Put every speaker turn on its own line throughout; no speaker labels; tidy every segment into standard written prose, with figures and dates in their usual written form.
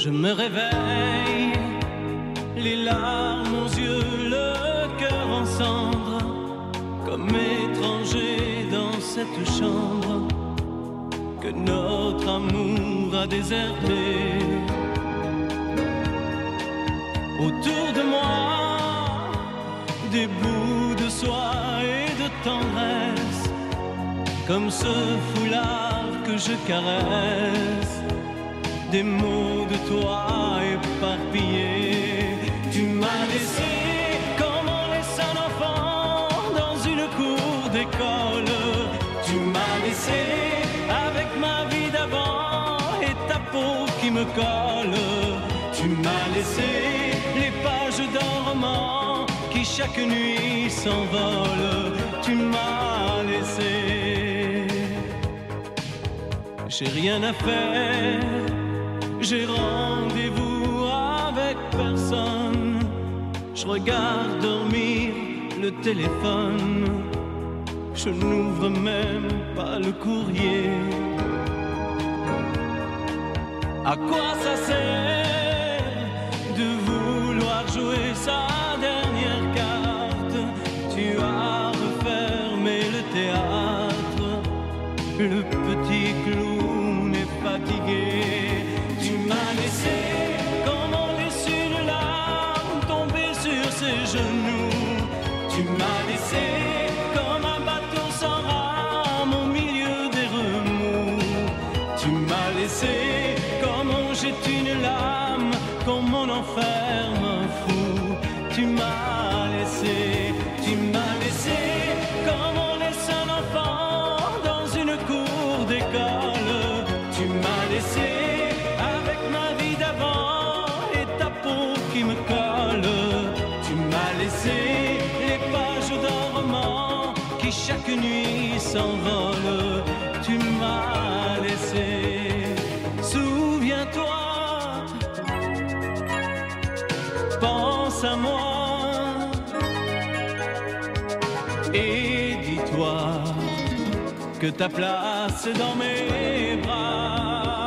Je me réveille, les larmes aux yeux, le cœur en cendres, comme étranger dans cette chambre que notre amour a déserté. Autour de moi, des bouts de soie et de tendresse, comme ce foulard que je caresse, des mots de toi éparpillés. Tu m'as laissé comme on laisse un enfant dans une cour d'école. Tu m'as laissé avec ma vie d'avant et ta peau qui me colle. Tu m'as laissé les pages d'un roman qui chaque nuit s'envole. Tu m'as laissé. J'ai rien à faire, j'ai rendez-vous avec personne. Je regarde dormir le téléphone, je n'ouvre même pas le courrier. À quoi ça sert de vouloir jouer sa dernière carte? Tu as refermé le théâtre, le petit clown est fatigué. Tu m'as laissé comme on laisse une larme tomber sur ses genoux. Tu m'as laissé comme un bateau sans rame au milieu des remous. Tu m'as laissé comme on jette une lame, comme on enferme un fou. Tu m'as laissé comme on laisse un enfant dans une cour d'école. Tu m'as laissé avec ma vie d'avant et ta peau qui me colle. Tu m'as laissé les pages d'un roman qui chaque nuit s'envole. Tu m'as laissé. Souviens-toi, pense à moi et dis-toi que ta place est dans mes bras.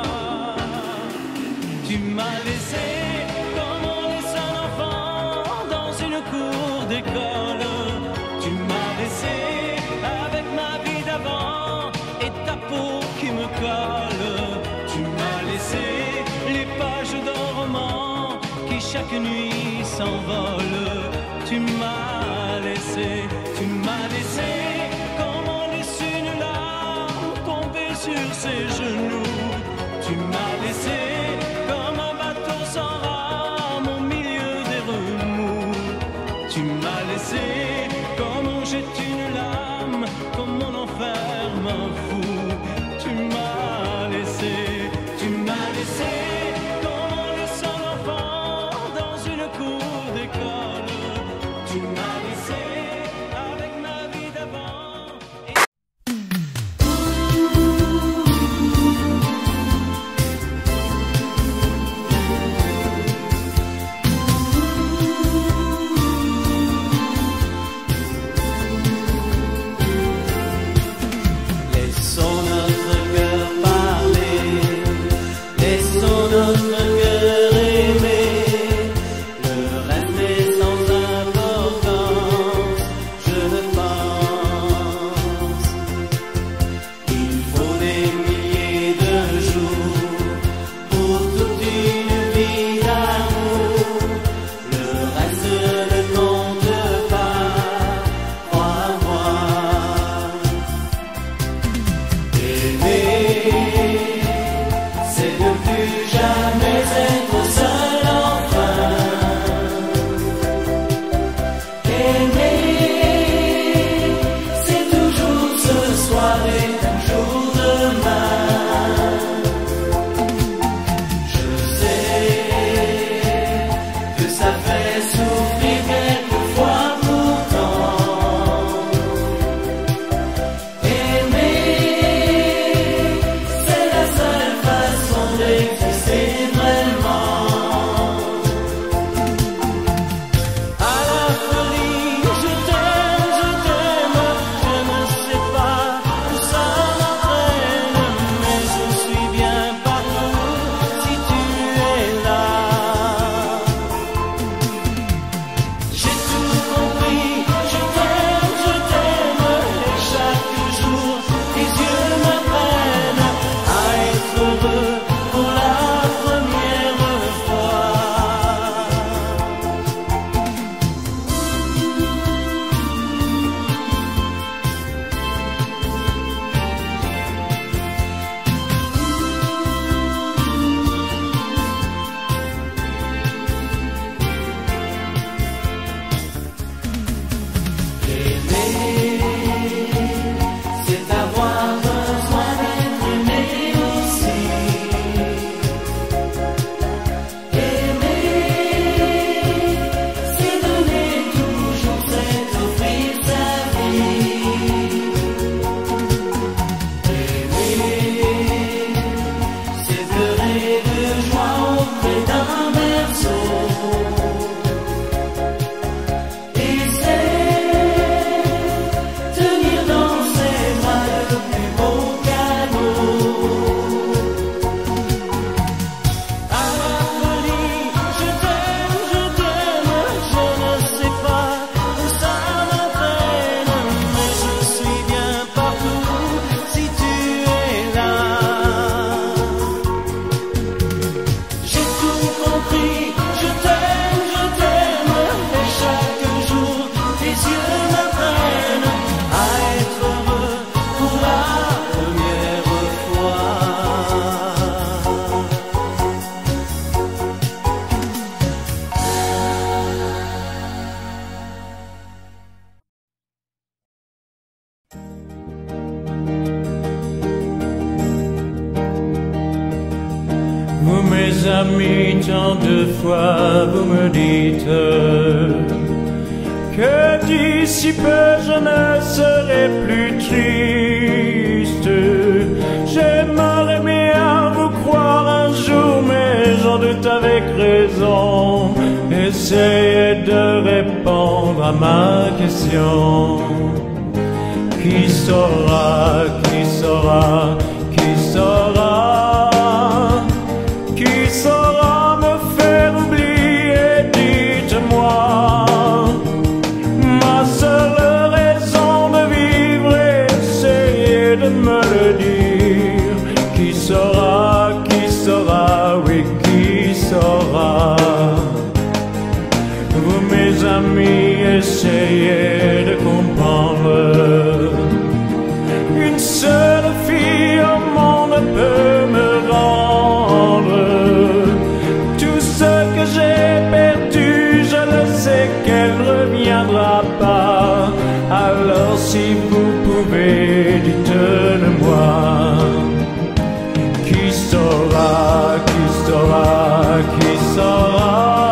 Tu m'as laissé comme on laisse un enfant dans une cour d'école. Tu m'as laissé avec ma vie d'avant et ta peau qui me colle. Tu m'as laissé les pages d'un roman qui chaque nuit s'envole. Tu m'as laissé comme on laisse une larme tomber sur ses genoux. Tu m'as laissé comme un bateau sans rame au milieu des remous. Tu m'as laissé comme on jette une lame, comme on enferme un fou. Tu m'as laissé comme on laisse un enfant dans une cour d'école. Tu m'as laissé avec ma vie d'avant. amis, tant de fois vous me dites que d'ici peu je ne serai plus triste. J'aimerais bien vous croire un jour, mais j'en doute avec raison. Essayez de répondre à ma question. Qui saura, qui saura, qui saura, qui saura me faire oublier, dites-moi. Ma seule raison de vivre, essayez de me le dire. Qui saura, oui, qui saura. Vous mes amis, essayez de comprendre. Une seule fille au monde peut me rendre tout ce que j'ai perdu. Je le sais qu'elle ne reviendra pas. Alors si vous pouvez, dites-le-moi. Qui saura, qui saura, qui saura,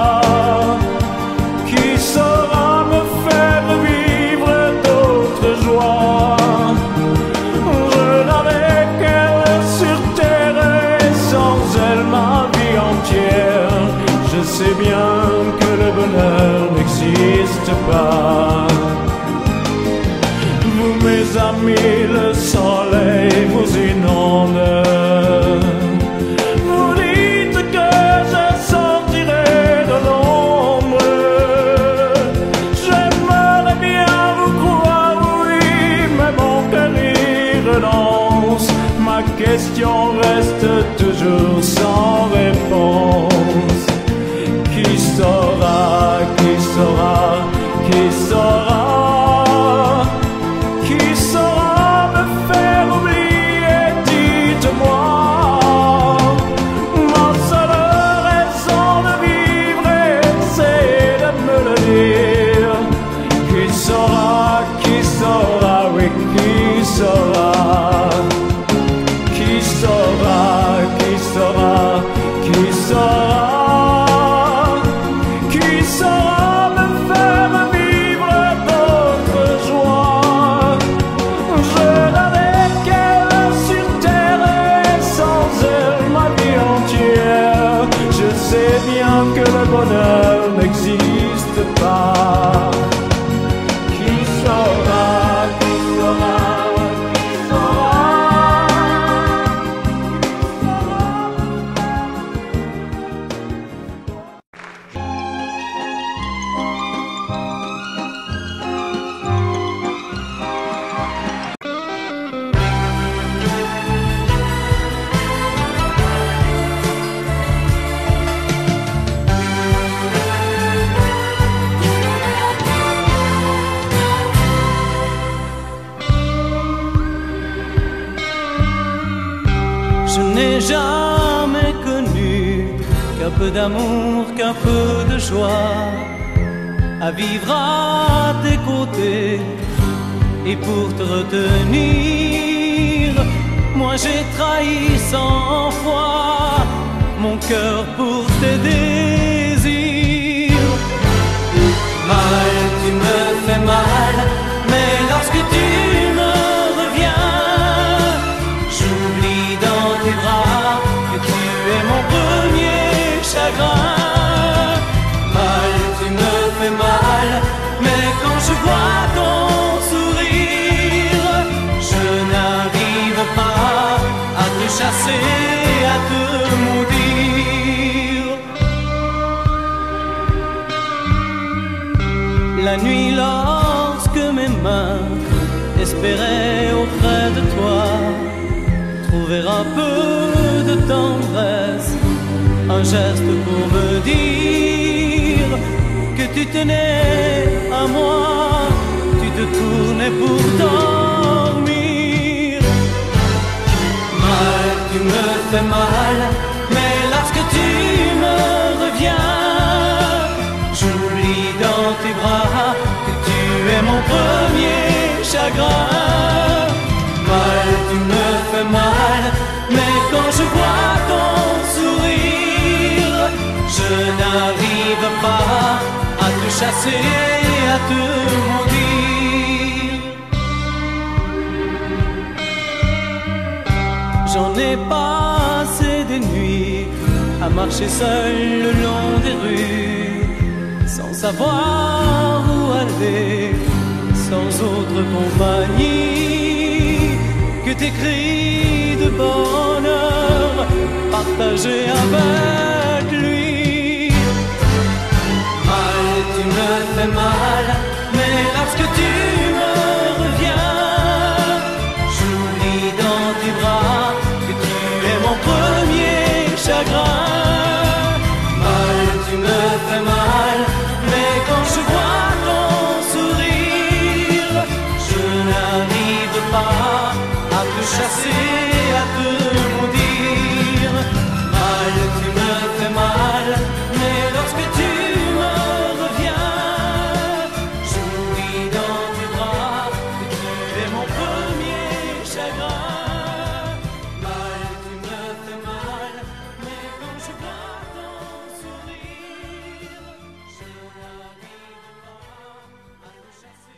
qui saura me faire vivre d'autres joies. Je n'avais qu'elle sur terre et sans elle ma vie entière. Je sais bien que le bonheur n'existe pas. Vous mes amis, le soleil vous inonde. Vous dites que je sortirai de l'ombre. J'aimerais bien vous croire, oui, mais mon cœur y renonce. Ma question reste toujours sans réponse. Qui saura, qui saura, qui saura, qui saura me faire oublier, dites-moi. Ma seule raison de vivre, c'est de me le dire. Qui saura, oui, qui saura. Qui saura, qui saura, qui saura. Qui saura me faire vivre d'autres joies. Je n'avais qu'elle sur terre et sans elle ma vie entière. Je sais bien que le bonheur n'existe pas. Qui saura, qui saura, qui saura. Je n'ai jamais connu qu'un peu d'amour, qu'un peu de joie, à vivre à tes côtés et pour te retenir. Moi j'ai trahi 100 fois mon cœur pour tes désirs. Mal, tu me fais mal, mais lorsque tu me reviens, j'oublie dans tes bras que tu es mon premier chagrin. Mal, tu me fais mal, mais quand je vois ton sourire, je n'arrive pas à te chasser, à te maudire. La nuit, lorsque mes mains espéraient auprès de toi trouver un peu de tendresse, un geste pour me dire que tu tenais à moi, tu te tournais pour dormir. Mal, tu me fais mal, mais lorsque tu me reviens, j'oublie dans tes bras que tu es mon premier chagrin. Mal, tu me fais mal, mais quand je vois ton sourire, chasser, à te maudire. J'en ai passé des nuits à marcher seul le long des rues, sans savoir où aller, sans autre compagnie que tes cris de bonheur partagés avec lui. Mal, tu me fais mal, mais lorsque tu me reviens, j'oublie dans tes bras que tu es mon premier chagrin. Mal, tu me fais mal, mais quand je vois ton sourire, je n'arrive pas à te chasser, à te maudire. Mal, tu me fais mal, mais lorsque tu me reviens, j'oublie dans tes bras que tu es mon premier chagrin. Mal, tu me fais mal, mais quand je vois ton sourire, je n'arrive pas à te chasser.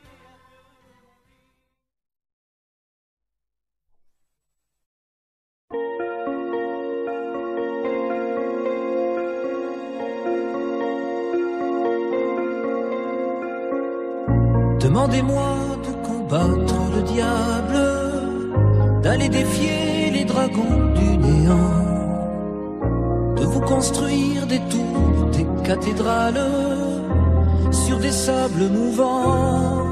Demandez-moi de combattre le diable, d'aller défier les dragons du néant, de vous construire des tours, des cathédrales sur des sables mouvants.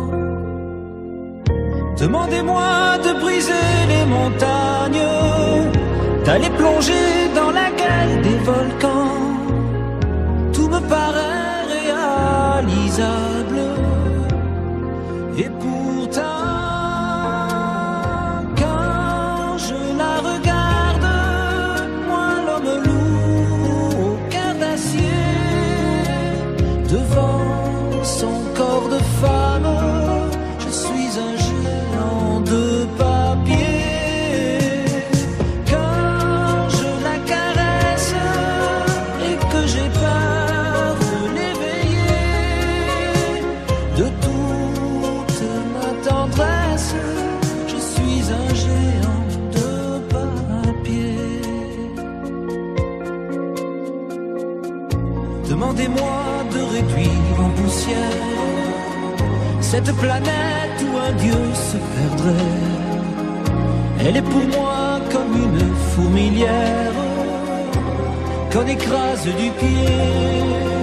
Demandez-moi de briser les montagnes, d'aller plonger dans la gueule des volcans. Tout me paraît réalisable. Et pourtant, quand je la regarde, moi l'homme lourd au cœur d'acier, devant son corps de femme, je suis un géant de papier. Quand je la caresse et que j'ai peur de l'éveiller, de tout tendresse, je suis un géant de papier. Demandez-moi de réduire en poussière cette planète où un dieu se perdrait. Elle est pour moi comme une fourmilière qu'on écrase du pied.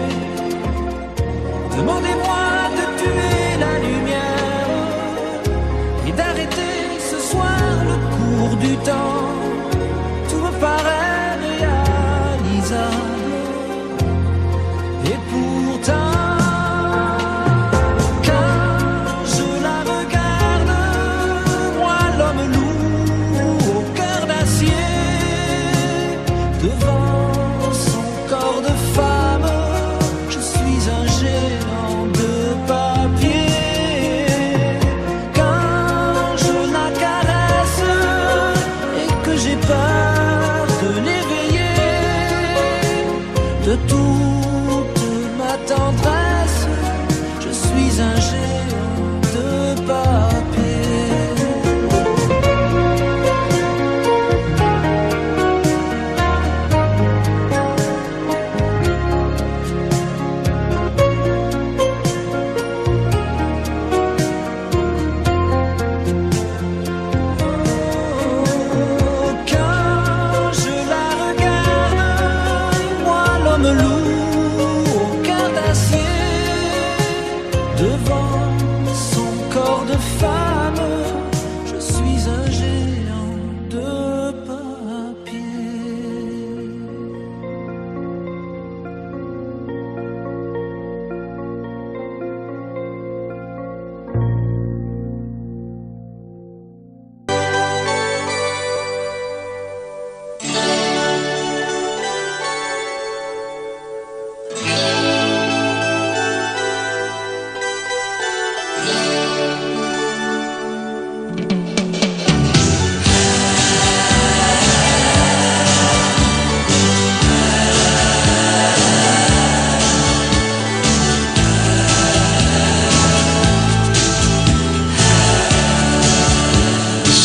Demandez-moi de tuer la lumière et d'arrêter ce soir le cours du temps. Tout me paraît réalisable. Et pourtant, quand je la regarde, moi l'homme lourd au cœur d'acier, devant son corps de femme, je suis un géant de papier. Quand je la caresse et que j'ai peur de l'éveiller, de toute ma tendresse, je suis un géant de papier. Quand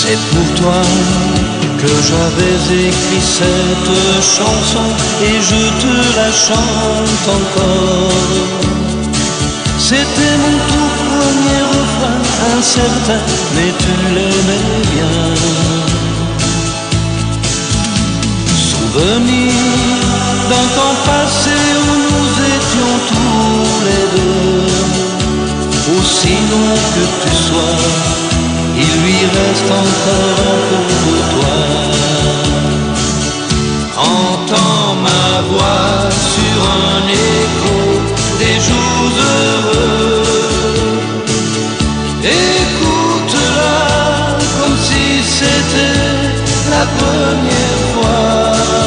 C'est pour toi que j'avais écrit cette chanson et je te la chante encore. C'était mon tout premier refrain, incertain, mais tu l'aimais bien. Souvenir d'un temps passé où nous étions tous les deux. Aussi long que tu sois, il lui reste encore un peu de toi. Entends ma voix sur un écho des jours heureux. Écoute-la comme si c'était la première fois.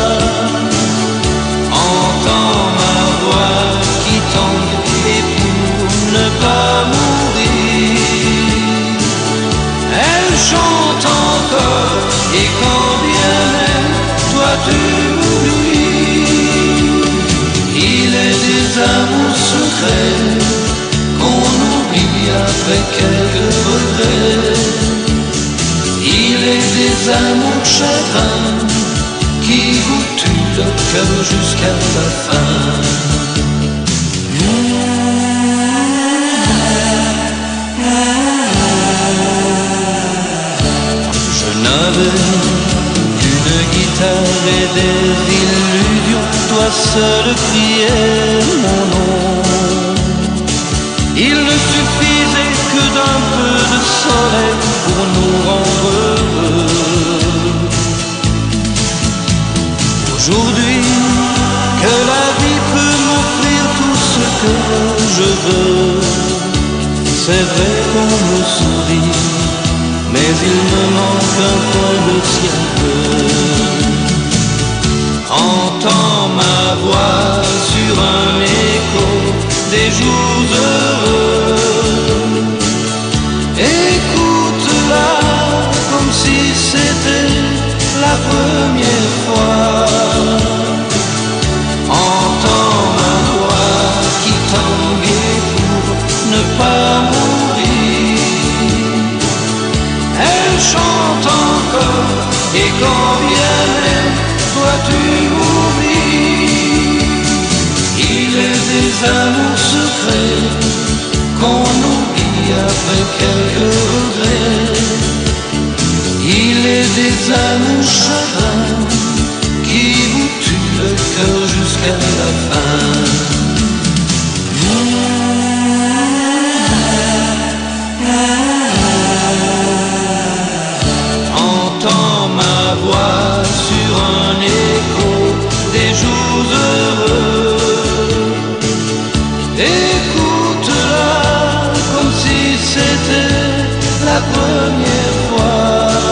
Entends ma voix qui tangue et pour ne pas mourir, elle chante encore et quand bien même toi tu m'oublies. Il est des amours secrets qu'on oublie après quelques regrets. Il est des amours chagrins qui vous tuent le cœur jusqu'à la fin. Je n'avais qu'une guitare et des illusions, toi seul criais mon nom. Il ne suffisait que d'un peu de soleil pour nous rendre heureux. Aujourd'hui, que la vie peut m'offrir tout ce que je veux, c'est vrai qu'on me sourit, mais il me manque un coin de ciel bleu. Entends ma voix sur un écho des jours heureux. Écoute-la comme si c'était la première fois. Entends ma voix qui tangue pour ne pas mourir. Elle chante encore et quand bien même toi tu m'oublies. Il est des amours secrets qu'on oublie après quelques regrets. Il est des amours chagrins qui vous tuent le cœur jusqu'à la fin. Entends ma voix sur un écho des jours heureux. Écoute-la comme si c'était la première fois.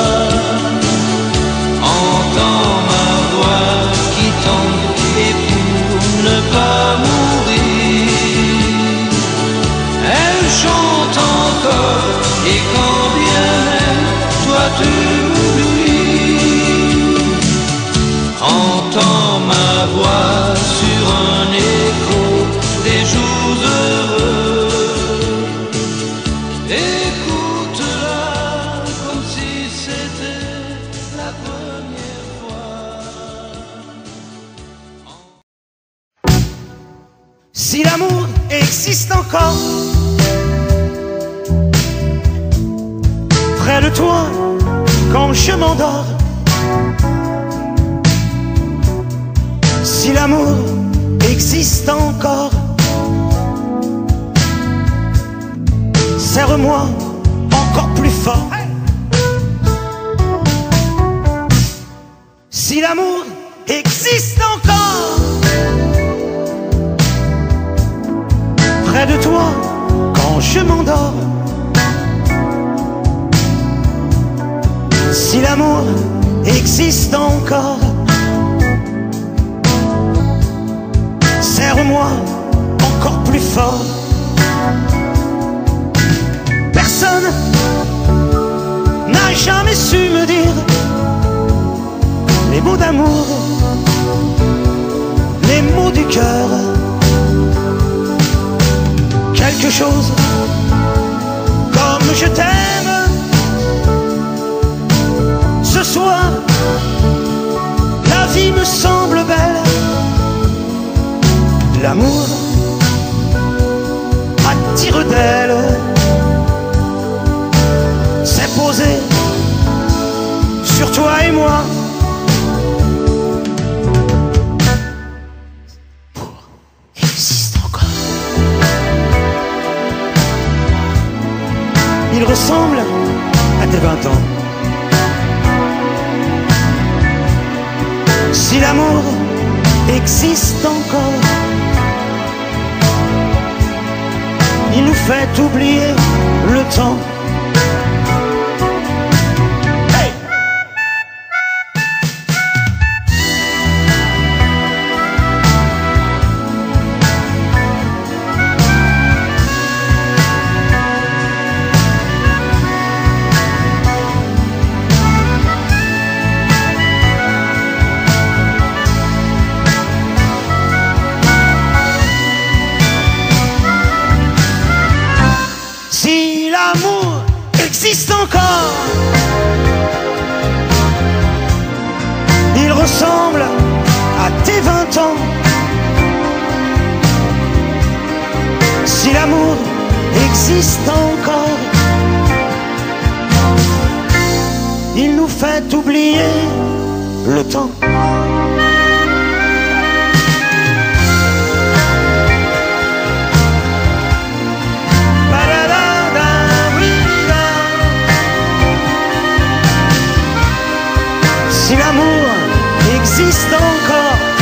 Entends ma voix qui tangue et pour ne pas mourir, elle chante encore et quand bien même toi tu m'oublies. Entends ma voix sur un écho des jours heureux. Écoute-la comme si c'était la première fois.
Si l'amour existe encore, près de toi quand je m'endors. Si l'amour existe encore, serre-moi encore plus fort. Si l'amour existe encore, près de toi quand je m'endors. Si l'amour existe encore, serre-moi encore plus fort. Personne n'a jamais su me dire les mots d'amour, les mots du cœur. Quelque chose comme je t'aime poésie me semble belle. L'amour à tire-d'aile s'est posé sur toi et moi. Il existe encore. Il ressemble à tes 20 ans. Si l'amour existe encore, il nous fait oublier le temps. Hey! Si l'amour existe encore, il ressemble à tes 20 ans. Si l'amour existe encore, il nous fait oublier le temps. Si l'amour existe encore,